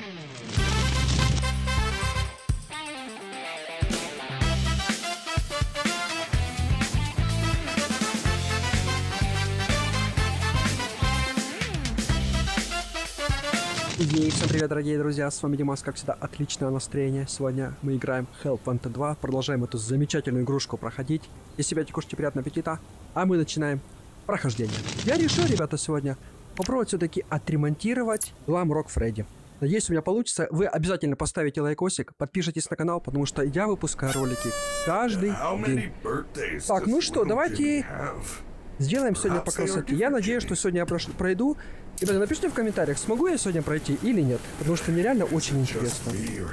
И всем привет, дорогие друзья, с вами Димас, как всегда, отличное настроение. Сегодня мы играем Hellpoint 2, продолжаем эту замечательную игрушку проходить. Если себя кушайте, приятного аппетита, а мы начинаем прохождение. Я решил, ребята, сегодня попробовать все-таки отремонтировать Glam Rock Freddy. Надеюсь, у меня получится. Вы обязательно поставите лайкосик, подпишитесь на канал, потому что я выпускаю ролики каждый день. Так, ну что, давайте сделаем сегодня по красоте. Я надеюсь, что сегодня я пройду. Ребята, напишите в комментариях, смогу я сегодня пройти или нет, потому что мне реально очень интересно.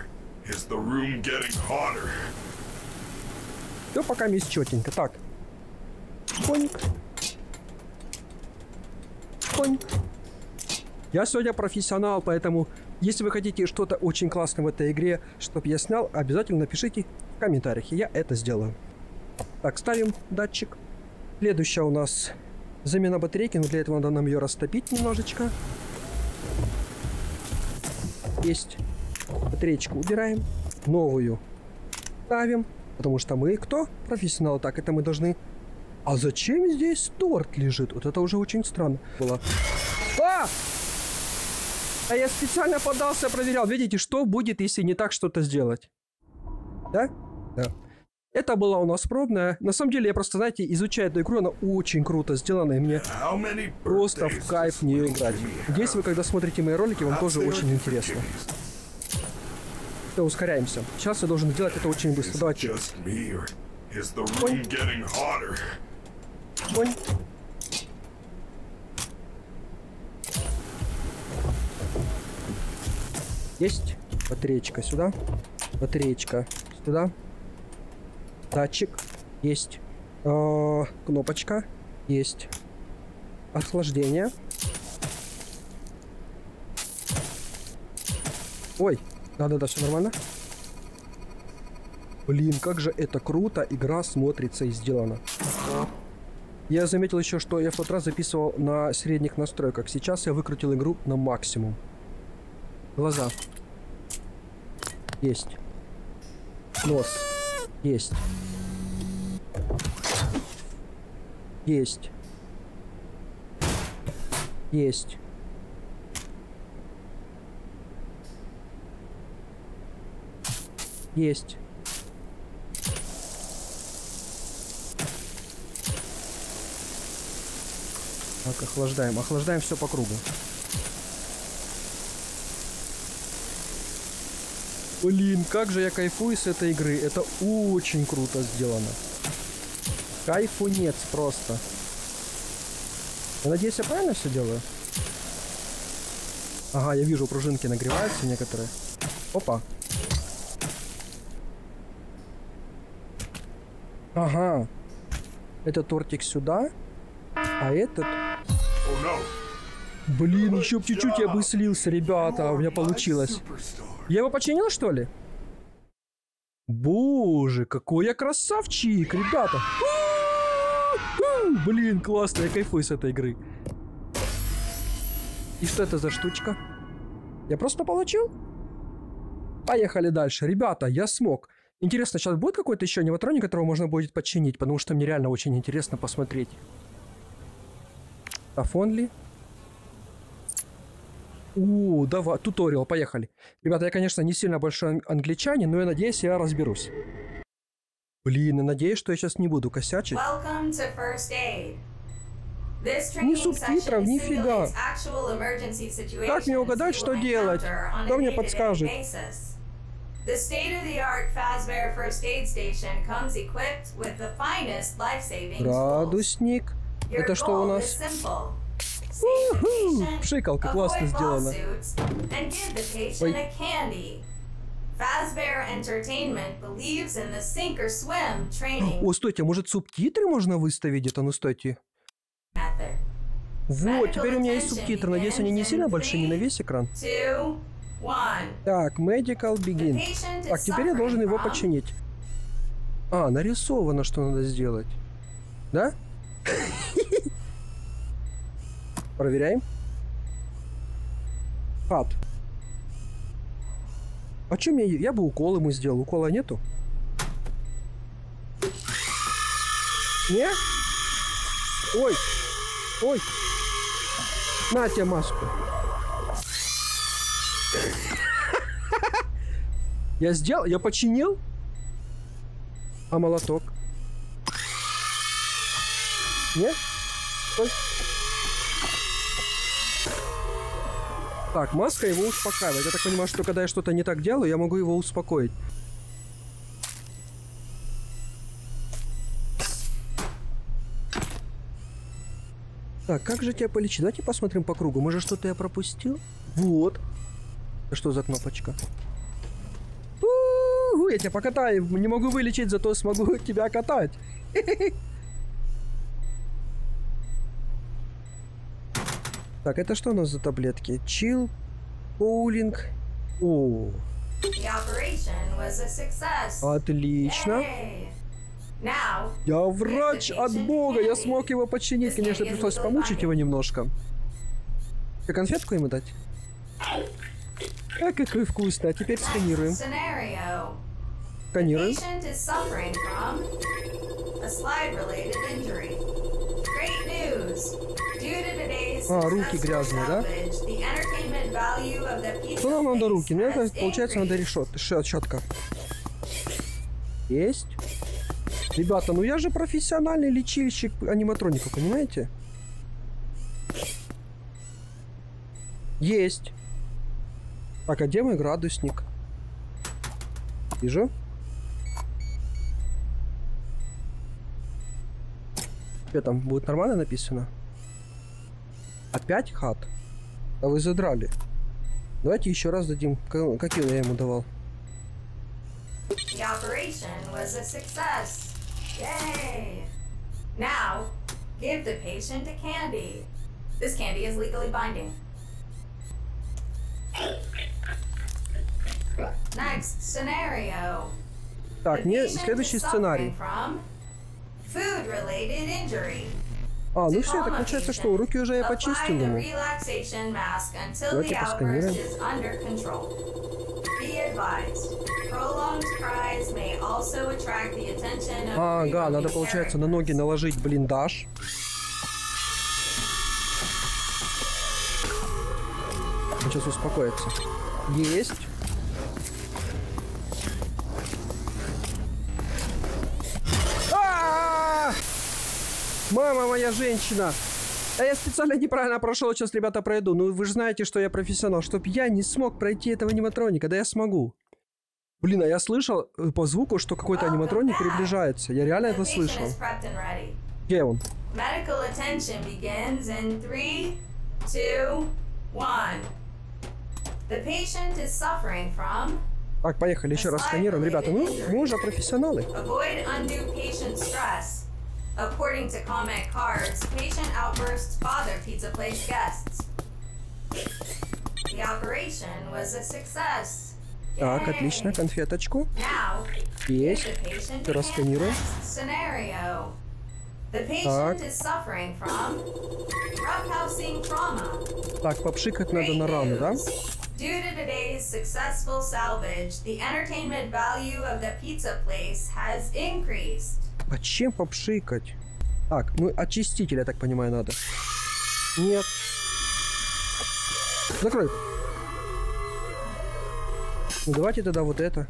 Все пока есть четенько. Так. Коник. Коник. Я сегодня профессионал, поэтому если вы хотите что-то очень классное в этой игре, чтобы я снял, обязательно напишите в комментариях, и я это сделаю. Так, ставим датчик. Следующая у нас замена батарейки, но для этого надо нам ее растопить немножечко. Есть. Батареечку убираем. Новую ставим. Потому что мы кто? Профессионалы. Так, это мы должны... А зачем здесь торт лежит? Вот это уже очень странно было. А я специально подался, проверял. Видите, что будет, если не так что-то сделать? Да? Да. Это была у нас пробная. На самом деле, я просто, знаете, изучаю эту игру, она очень круто сделана, и мне просто в кайф в нее играть. Надеюсь, вы, когда смотрите мои ролики, вам тоже очень интересно. Все, ускоряемся. Сейчас я должен сделать это очень быстро. Давайте. Конь. Конь. Есть. Батареечка сюда. Батареечка сюда. Датчик есть. Кнопочка есть. Охлаждение. Ой, да-да-да, все нормально. Блин, как же это круто. Игра смотрится и сделана. Я заметил еще, что я в тот раз записывал на средних настройках. Сейчас я выкрутил игру на максимум. Глаза. Есть. Нос. Есть. Есть. Есть. Есть. Так, охлаждаем. Охлаждаем все по кругу. Блин, как же я кайфую с этой игры. Это очень круто сделано. Кайфунец просто. Я надеюсь, я правильно все делаю? Ага, я вижу, пружинки нагреваются некоторые. Опа. Ага. Этот тортик сюда. А этот... Блин, еще чуть-чуть я бы слился, ребята. У меня получилось. Я его починил, что ли? Боже, какой я красавчик, ребята. Блин, классно, я кайфую с этой игры. И что это за штучка? Я просто получил? Поехали дальше. Ребята, я смог. Интересно, сейчас будет какой-то еще аниматроник, которого можно будет починить? Потому что мне реально очень интересно посмотреть. Афонли. Давай, туториал, поехали. Ребята, я, конечно, не сильно большой англичанин, но я надеюсь, я разберусь. Блин, я надеюсь, что я сейчас не буду косячить. Ни субтитров, нифига. Как мне угадать, что делать? Кто мне подскажет? Градусник. Это что у нас? Пшикалка, классно сделана. О, стойте, может субтитры можно выставить где-то? Ну, стойте. Вот, теперь у меня есть субтитры. Надеюсь, они не сильно большие, не на весь экран. Так, Medical Begin. Так, теперь я должен его починить. А, нарисовано, что надо сделать. Да? Проверяем. Пад. А чё мне... Я бы укол ему сделал. Укола нету? Не? Ой! Ой! На тебе маску. Я сделал? Я починил? А молоток? Нет? Стой. Так, маска его успокаивает. Я так понимаю, что когда я что-то не так делаю, я могу его успокоить. Так, как же тебя полечить? Давайте посмотрим по кругу. Может, что-то я пропустил? Вот. Это что за кнопочка? У-у-у, я тебя покатаю. Не могу вылечить, зато смогу тебя катать. Так, это что у нас за таблетки? Чил, коулинг. О. Отлично. Я врач от бога, я смог его починить. Конечно, пришлось помучить его немножко. Конфетку ему дать? Какой вкусный. А теперь сканируем. Сканируем. А, руки грязные, да? Что нам надо руки? Мне, получается, надо щетка. Есть. Ребята, ну я же профессиональный лечильщик аниматроника, понимаете? Есть. Так, а где мой градусник? Вижу. Что там, будет нормально написано? Опять хат? А вы задрали. Давайте еще раз дадим. Какие я ему давал? Yay! Now, give the patient a candy. This candy is legally binding. Next scenario. Так, не следующий сценарий. Food-related injury. А, ну все, так получается, что руки уже я почистил ему. Давайте посканируем. Ага, надо, получается, на ноги наложить блиндаж. Он сейчас успокоится. Есть. Мама моя женщина! А я специально неправильно прошел, сейчас, ребята, пройду. Ну, вы же знаете, что я профессионал. Чтоб я не смог пройти этого аниматроника, да я смогу. Блин, а я слышал по звуку, что какой-то аниматроник приближается. Я реально это слышал. Где он? Так, поехали, еще раз сканируем. Ребята, ну, мы уже профессионалы. According to comment cards, patient outbursts bother pizza place guests. The operation was a success. Так, отлично, конфеточку. Есть. Расканируем. Так, попшикать надо на рану, да? Due to today's successful salvage, the entertainment value of the pizza place has increased. А чем попшикать? Так, ну очиститель, я так понимаю, надо. Нет. Закрой. Ну давайте тогда вот это.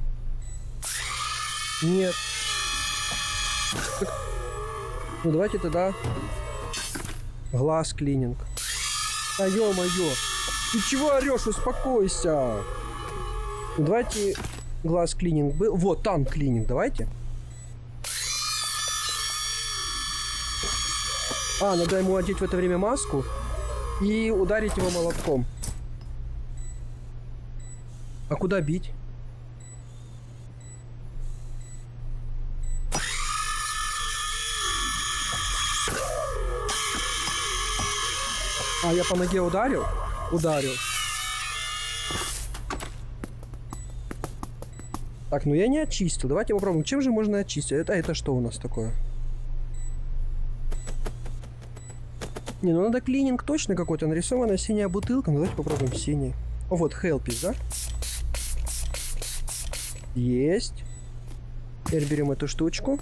Нет. Так. Ну давайте тогда глаз клининг. А ё-моё. Ты чего орёшь? Успокойся. Ну давайте глаз клининг был. Вот, танк клининг, давайте. А, надо ему одеть в это время маску и ударить его молотком. А куда бить? А, я по ноге ударил? Ударил. Так, ну я не очистил. Давайте попробуем. Чем же можно очистить? Это что у нас такое? Не, ну надо клининг точно какой-то. Нарисованная синяя бутылка. Ну давайте попробуем синий. О, вот, Helpis, да? Есть. Теперь берем эту штучку.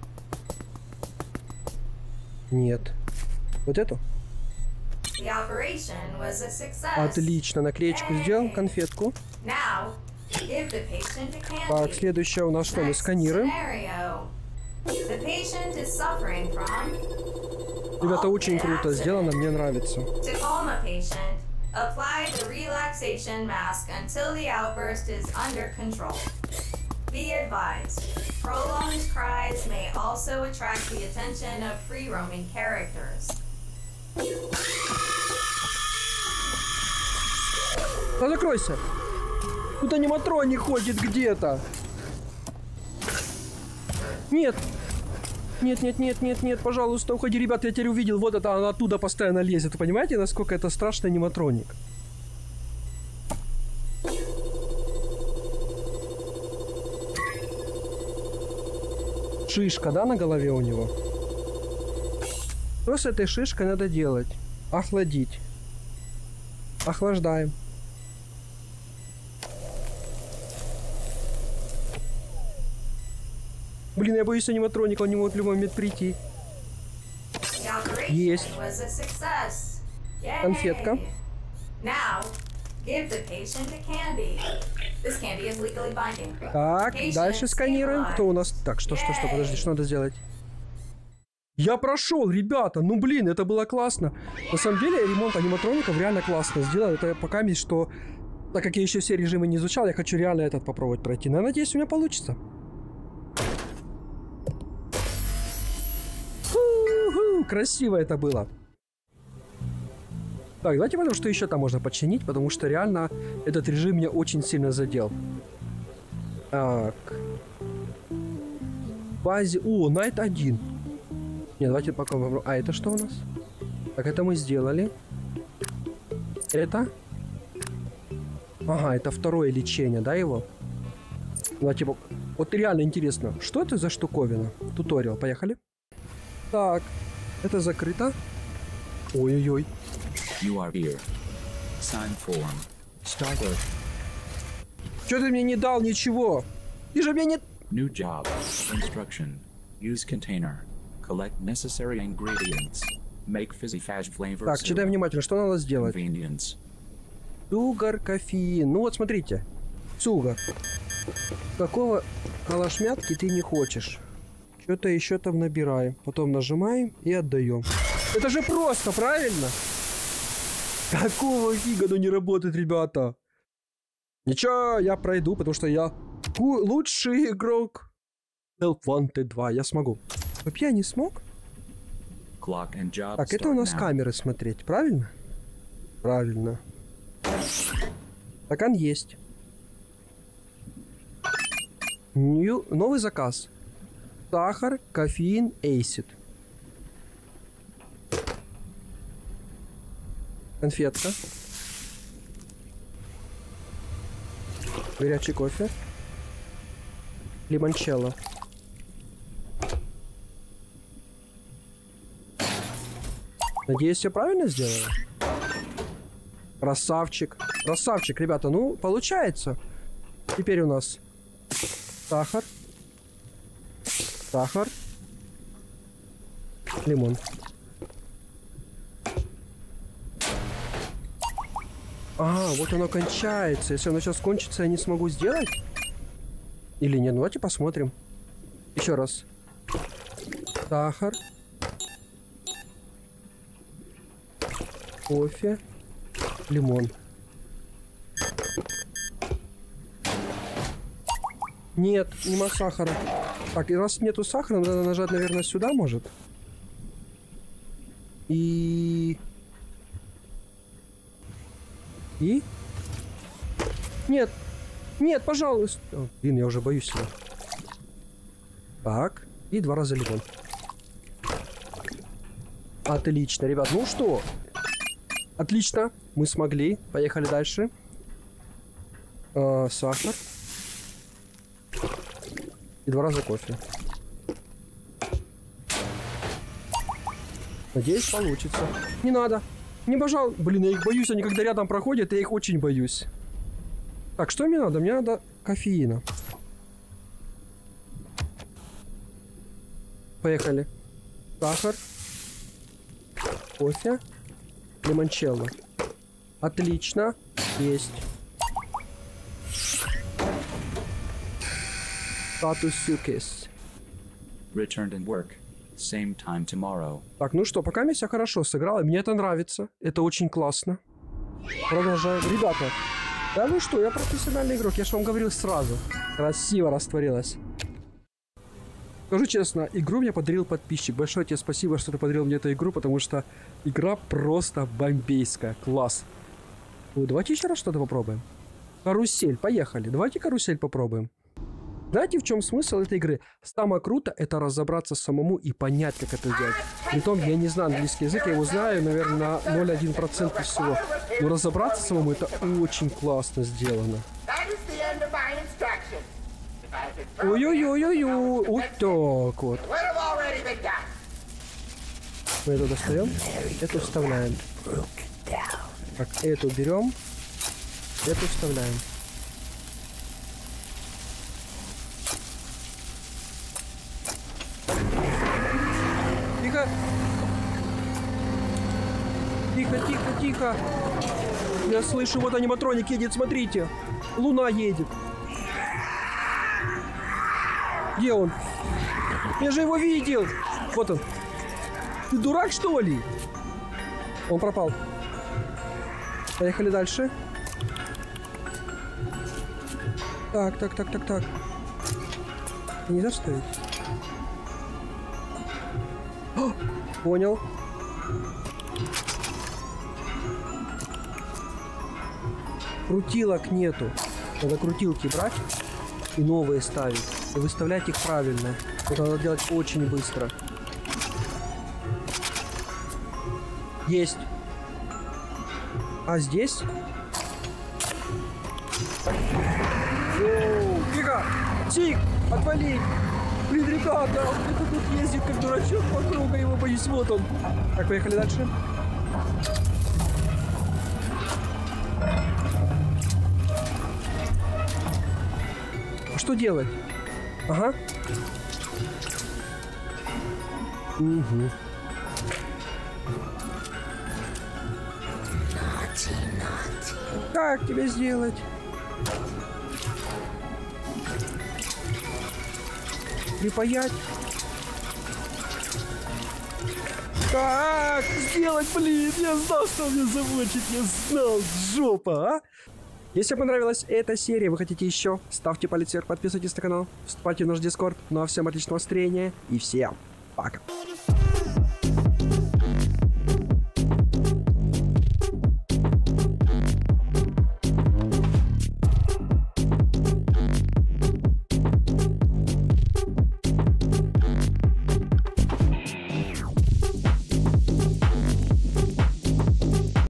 Нет. Вот эту? The operation was a success. Отлично. Наклеечку сделал, конфетку. Now, give the patient a candy. Так, следующее у нас что? Мы Next сканируем. scenario. The patient is suffering from Ребята, очень круто сделано, мне нравится. To calm a patient, apply the relaxation mask until the outburst is under control. Be advised, prolonged cries may also attract the attention of free-roaming characters. Да закройся! Тут аниматроник ходит где-то. Нет! Нет, нет, нет, нет, нет, пожалуйста, уходи, ребят, я теперь увидел, вот это, она оттуда постоянно лезет. Вы понимаете, насколько это страшный аниматроник? Шишка, да, на голове у него? Что с этой шишкой надо делать? Охладить. Охлаждаем. Блин, я боюсь аниматроника, он не может в любой момент прийти. Есть. Конфетка. Так, дальше сканируем. Кто у нас? Так, что, подожди, что надо сделать? Я прошел, ребята, ну блин, это было классно. На самом деле, ремонт аниматроников реально классно сделал. Это пока есть, что, так как я еще все режимы не изучал, я хочу реально этот попробовать пройти. Но я надеюсь, у меня получится. Красиво это было. Так, давайте посмотрим, что еще там можно починить, потому что реально этот режим меня очень сильно задел. Так. Базе... О, Найт 1. Не, давайте пока попробуем. А это что у нас? Так, это мы сделали. Это? Ага, это второе лечение, да, его? Давайте... Вот реально интересно, что это за штуковина? Туториал, поехали. Так, это закрыто. Ой-ой-ой. You are here. Sign form. Start. Чё ты мне не дал ничего? Ты же мне не... New job. Instruction. Use container. Collect necessary ingredients. Make fizzy fast flavor. Так, читай внимательно, что надо сделать. Convenience. Цугар, кофеин. Ну вот смотрите. Цугар. Какого калашмятки ты не хочешь? Что-то еще там набираем. Потом нажимаем и отдаем. Это же просто, правильно? Какого фига оно не работает, ребята? Ничего, я пройду, потому что я лучший игрок. Help Wanted 2, я смогу. Чтоб я не смог? Так, это у нас камеры смотреть, правильно? Правильно. Стакан есть. Новый заказ. Сахар, кофеин, эйсид. Конфетка. Горячий кофе. Лимончелло. Надеюсь, все правильно сделала? Красавчик. Красавчик, ребята. Ну, получается. Теперь у нас сахар. Сахар. Лимон. А, вот оно кончается. Если оно сейчас кончится, я не смогу сделать? Или нет? Ну, давайте посмотрим. Еще раз. Сахар. Кофе. Лимон. Нет, нема сахара. Так, и раз нету сахара, надо нажать, наверное, сюда, может? И... Нет. Нет, пожалуйста. О, блин, я уже боюсь себя. Так. И 2 раза лимон. Отлично, ребят. Ну что? Отлично. Мы смогли. Поехали дальше. Сахар. И 2 раза кофе. Надеюсь, получится. Не надо. Не, пожалуйста. Блин, я их боюсь. Они когда рядом проходят, я их очень боюсь. Так, что мне надо? Мне надо кофеина. Поехали. Сахар. Кофе. Лимончелло. Отлично. Есть. Статус сюкис. Returned and work. Same time tomorrow. Так, ну что, пока я хорошо сыграл, и мне это нравится. Это очень классно. Продолжаем. Ребята, да ну что, я профессиональный игрок, я же вам говорил сразу. Красиво растворилась. Скажу честно, игру мне подарил подписчик. Большое тебе спасибо, что ты подарил мне эту игру, потому что игра просто бомбейская. Класс. Ну, давайте еще раз что-то попробуем. Карусель, поехали. Давайте карусель попробуем. Знаете, в чем смысл этой игры? Самое круто это разобраться самому и понять, как это делать. Притом, я не знаю английский язык, я его знаю, наверное, на 0,1% всего. Но разобраться самому это очень классно сделано. Ой-ой-ой-ой-ой, вот так вот. Мы это достаем, эту вставляем. Так, эту берем, эту вставляем. Тихо! Тихо, тихо, тихо! Я слышу, вот аниматроник едет, смотрите! Луна едет! Где он? Я же его видел! Вот он! Ты дурак, что ли? Он пропал. Поехали дальше. Так. Нельзя вставить? О, понял. Крутилок нету. Надо крутилки брать и новые ставить. И выставлять их правильно. Это надо делать очень быстро. Есть. А здесь? Оу, тихо! Тих! Отвали! Блин, ребята, он где-то тут ездит как дурачок по кругу, его боюсь, вот он. Так, поехали дальше. А что делать? Ага. Угу. Как тебе сделать? Припаять? Как сделать, блин? Я знал, что он меня замочит. Я знал, жопа, а? Если понравилась эта серия, вы хотите еще, ставьте палец вверх, подписывайтесь на канал, вступайте в наш дискорд. Ну а всем отличного настроения и всем пока.